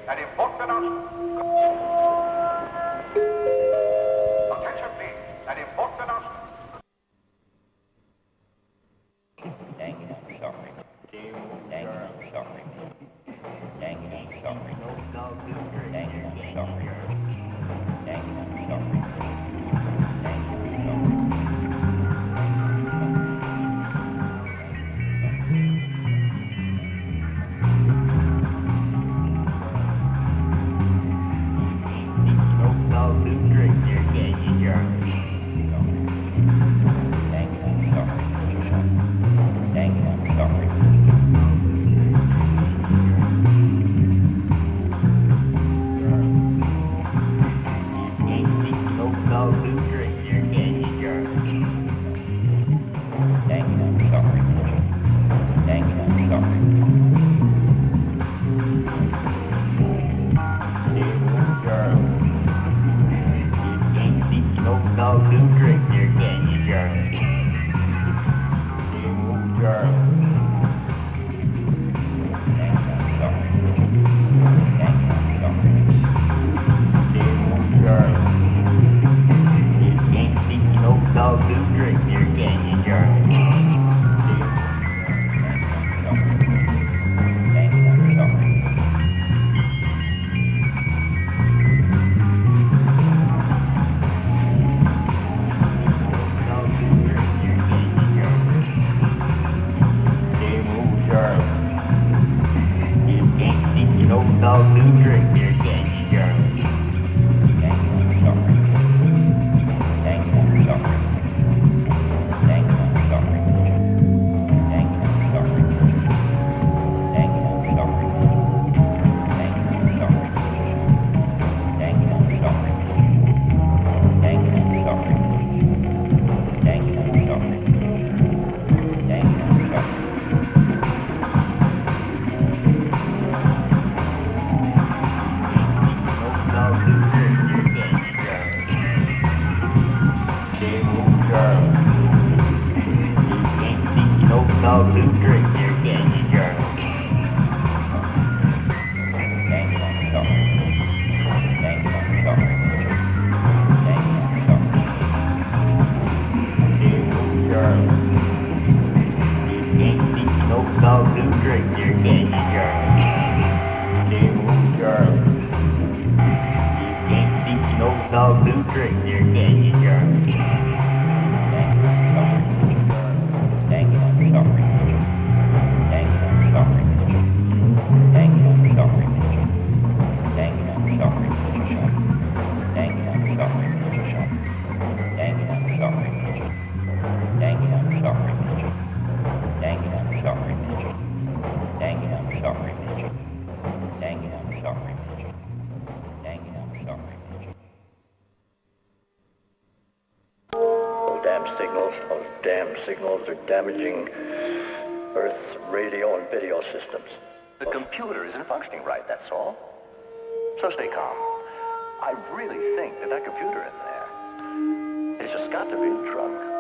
an important announcement. Attention please, an important announcement. Dang it, I'm sorry. Dang it, I'm sorry. Dang it, I'm sorry. Dang it, I'm sorry. Dang it, I'm sorry. Signals are damaging Earth's radio and video systems. The computer isn't functioning right, that's all. So stay calm. I really think that computer in there has just got to be in the trunk.